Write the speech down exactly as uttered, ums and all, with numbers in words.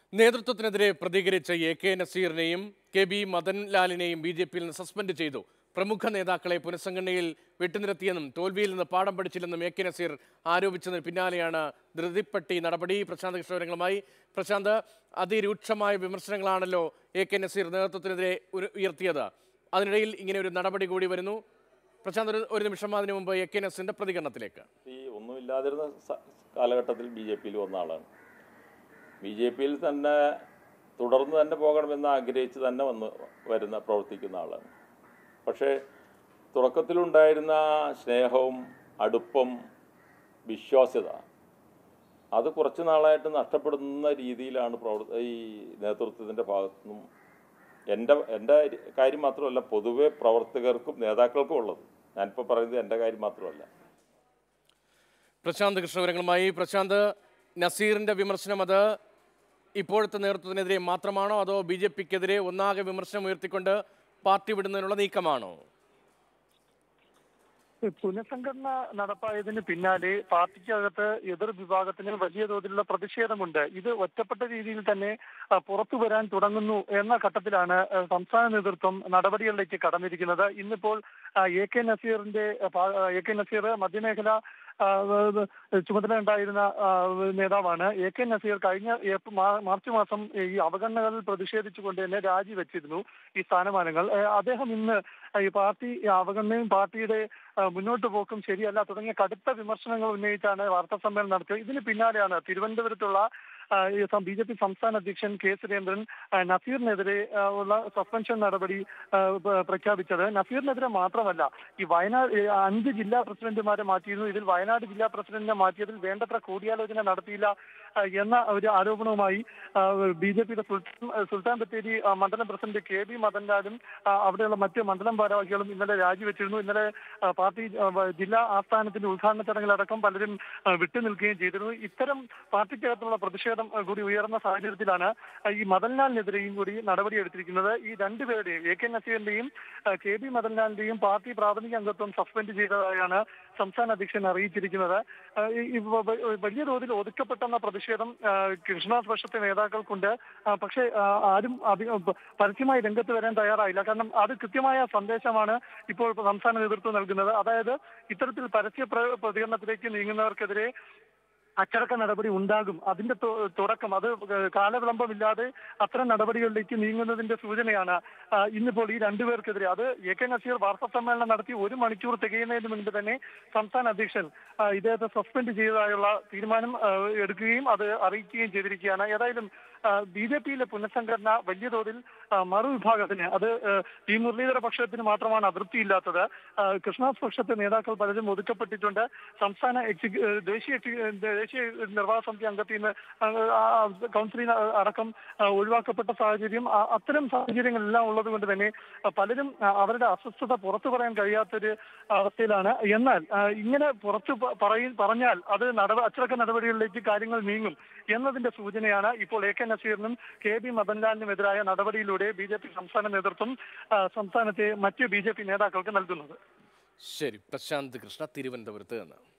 നേതൃത്വത്തിനെതിരെ പ്രതികരിച്ച A K നസീറിനെയും K B മദൻലാലിനെയും ബി ജെ പിയിൽ നിന്ന് സസ്പെൻഡ് ചെയ്തു. പ്രമുഖ നേതാക്കളെ പുനഃസംഘടനയിൽ വെട്ടിനിർത്തിയെന്നും തോൽവിയിൽ നിന്ന് പാഠം പഠിച്ചില്ലെന്നും എ കെ നസീർ ആരോപിച്ചതിന് പിന്നാലെയാണ് ധൃതിപ്പെട്ടി നടപടി. പ്രശാന്ത് കൃഷ്ണവിവരങ്ങളുമായി. പ്രശാന്ത്, അതിരൂക്ഷമായ വിമർശനങ്ങളാണല്ലോ എ കെ നസീർ നേതൃത്വത്തിനെതിരെ ഉയർത്തിയത്. അതിനിടയിൽ ഇങ്ങനെ ഒരു നടപടി കൂടി വരുന്നു. പ്രശാന്ത്, ഒരു ഒരു നിമിഷം അതിനു മുമ്പ് എ കെ നസീറിന്റെ പ്രതികരണത്തിലേക്ക്. ഈ ഒന്നുമില്ലാതിരുന്ന കാലഘട്ടത്തിൽ ബി ജെ പിയിൽ വന്ന ആളാണ്. ബി ജെ പിയിൽ തന്നെ തുടർന്ന് തന്നെ പോകണമെന്ന് ആഗ്രഹിച്ച് തന്നെ വന്ന് വരുന്ന പ്രവർത്തിക്കുന്ന ആളാണ്. പക്ഷേ തുടക്കത്തിലുണ്ടായിരുന്ന സ്നേഹവും അടുപ്പം വിശ്വാസ്യത അത് കുറച്ച് നാളായിട്ട് നഷ്ടപ്പെടുന്ന രീതിയിലാണ് പ്രവർ ഈ നേതൃത്വത്തിൻ്റെ ഭാഗത്തുനിന്നും എൻ്റെ എൻ്റെ കാര്യം മാത്രമല്ല, പൊതുവെ പ്രവർത്തകർക്കും നേതാക്കൾക്കും ഉള്ളത്. ഞാനിപ്പോൾ പറയുന്നത് എൻ്റെ കാര്യം മാത്രമല്ല. പ്രശാന്ത് കൃഷ്ണവിവരങ്ങളുമായി. പ്രശാന്ത്, നസീറിൻ്റെ വിമർശനം അത് ഇപ്പോഴത്തെ നേതൃത്വത്തിനെതിരെ മാത്രമാണോ, അതോ ബി ജെ പിക്കെതിരെ ഒന്നാകെ വിമർശനം ഉയർത്തിക്കൊണ്ട് പാർട്ടി വിടുന്നതിനുള്ള നീക്കമാണോ? പുനഃസംഘടന നടപ്പായതിന് പിന്നാലെ പാർട്ടിക്കകത്ത് എതിർ വിഭാഗത്തിന് വലിയ തോതിലുള്ള പ്രതിഷേധമുണ്ട്. ഇത് ഒറ്റപ്പെട്ട രീതിയിൽ തന്നെ പുറത്തു വരാൻ തുടങ്ങുന്നു എന്ന ഘട്ടത്തിലാണ് സംസ്ഥാന നേതൃത്വം നടപടികളിലേക്ക് കടന്നിരിക്കുന്നത്. ഇന്നിപ്പോൾ എ കെ നസീറിന്റെ എ കെ നസീർ മധ്യമേഖല ചുമതല ഉണ്ടായിരുന്ന നേതാവാണ്. എ കെ നസീർ കഴിഞ്ഞ മാർച്ച് മാസം ഈ അവഗണനകളിൽ പ്രതിഷേധിച്ചുകൊണ്ട് തന്നെ രാജിവെച്ചിരുന്നു ഈ സ്ഥാനമാനങ്ങൾ. അദ്ദേഹം ഇന്ന് ഈ പാർട്ടി അവഗണനയും പാർട്ടിയുടെ മുന്നോട്ട് പോക്കും ശരിയല്ല തുടങ്ങിയ കടുത്ത വിമർശനങ്ങൾ ഉന്നയിച്ചാണ് വാർത്താ സമ്മേളനം നടത്തിയത്. ഇതിന് പിന്നാലെയാണ് തിരുവനന്തപുരത്തുള്ള ബി ജെ പി സംസ്ഥാന അധ്യക്ഷൻ കെ സുരേന്ദ്രൻ നസീറിനെതിരെ ഉള്ള സസ്പെൻഷൻ നടപടി പ്രഖ്യാപിച്ചത്. നസീറിനെതിരെ മാത്രമല്ല, ഈ വയനാട് അഞ്ച് ജില്ലാ പ്രസിഡന്റുമാരെ മാറ്റിയിരുന്നു. ഇതിൽ വയനാട് ജില്ലാ പ്രസിഡന്റിനെ മാറ്റിയതിൽ വേണ്ടത്ര കൂടിയാലോചന നടത്തിയില്ല എന്ന ഒരു ആരോപണവുമായി ബി ജെ പിയുടെ സുൽത്താൻ സുൽത്താൻ ബത്തേരി മണ്ഡലം പ്രസിഡന്റ് കെ ബി മദൻലാലും അവിടെയുള്ള മറ്റ് മണ്ഡലം ഭാരവാഹികളും ഇന്നലെ രാജിവെച്ചിരുന്നു. ഇന്നലെ പാർട്ടി ജില്ലാ ആസ്ഥാനത്തിന്റെ ഉദ്ഘാടന ചടങ്ങിലടക്കം പലരും വിട്ടുനിൽക്കുകയും ചെയ്തിരുന്നു. ഇത്തരം പാർട്ടിക്കകത്തുള്ള പ്രതിഷേധം കൂടി ഉയർന്ന സാഹചര്യത്തിലാണ് ഈ മദൻലാലിനെതിരെയും കൂടി നടപടിയെടുത്തിരിക്കുന്നത്. ഈ രണ്ടുപേരുടെയും എ കെ നസീറിന്റെയും കെ ബി മദൻലാലിന്റെയും പാർട്ടി പ്രാഥമിക അംഗത്വം സസ്പെൻഡ് ചെയ്തതായാണ് സംസ്ഥാന അധ്യക്ഷൻ അറിയിച്ചിരിക്കുന്നത്. വലിയ തോതിൽ ഒതുക്കപ്പെട്ടെന്ന പ്രതിഷേധം കൃഷ്ണദാസ് പക്ഷത്തെ നേതാക്കൾക്കുണ്ട്. പക്ഷേ ആരും പരസ്യമായി രംഗത്ത് വരാൻ തയ്യാറായില്ല. കാരണം അത് കൃത്യമായ സന്ദേശമാണ് ഇപ്പോൾ സംസ്ഥാന നേതൃത്വം നൽകുന്നത്. അതായത് ഇത്തരത്തിൽ പരസ്യ പ്രതികരണത്തിലേക്ക് നീങ്ങുന്നവർക്കെതിരെ അച്ചടക്ക നടപടി ഉണ്ടാകും. അതിന്റെ തുടക്കം അത് കാലവിളംബമില്ലാതെ അത്തരം നടപടികളിലേക്ക് നീങ്ങുന്നതിന്റെ സൂചനയാണ് ഇന്നിപ്പോൾ ഈ രണ്ടുപേർക്കെതിരെ. അത് എ കെ നസീർ വാർത്താ സമ്മേളനം നടത്തി ഒരു മണിക്കൂർ തികയുന്നതിന് മുൻപ് തന്നെ സംസ്ഥാന അധ്യക്ഷൻ ഇദ്ദേഹത്തെ സസ്പെൻഡ് ചെയ്തതായുള്ള തീരുമാനം എടുക്കുകയും അത് അറിയിക്കുകയും ചെയ്തിരിക്കുകയാണ്. ഏതായാലും ബി ജെ പിയിലെ പുനഃസംഘടന വലിയ തോതിൽ മറുവിഭാഗത്തിന്, അത് ഈ മുരളീധര പക്ഷത്തിന് മാത്രമാണ് അതൃപ്തിയില്ലാത്തത്. കൃഷ്ണദാസ് പക്ഷത്തെ നേതാക്കൾ പലരും ഒതുക്കപ്പെട്ടിട്ടുണ്ട്. സംസ്ഥാന ദേശീയ ദേശീയ നിർവാഹക സമിതി അംഗത്തിൽ നിന്ന് കൗൺസിലിൽ അടക്കം ഒഴിവാക്കപ്പെട്ട സാഹചര്യം, അത്തരം സാഹചര്യങ്ങളെല്ലാം ഉള്ളത് കൊണ്ട് തന്നെ പലരും അവരുടെ അസ്വസ്ഥത പുറത്തു പറയാൻ കഴിയാത്തൊരു അവസ്ഥയിലാണ്. എന്നാൽ ഇങ്ങനെ പുറത്തു പറയ പറഞ്ഞാൽ അത് നട അച്ചടക്ക നടപടികളിലേക്ക് കാര്യങ്ങൾ നീങ്ങും എന്നതിന്റെ സൂചനയാണ് ഇപ്പോൾ എ കെ നസീറിനും കെ ബി മദൻലാലിനുമെതിരായ നടപടിയിലൂടെ ബി ജെ പി സംസ്ഥാന നേതൃത്വം സംസ്ഥാനത്തെ മറ്റ് ബി ജെ പി നേതാക്കൾക്ക് നൽകുന്നത്. ശരി, പ്രശാന്ത് കൃഷ്ണ, തിരുവനന്തപുരത്ത് നിന്ന്.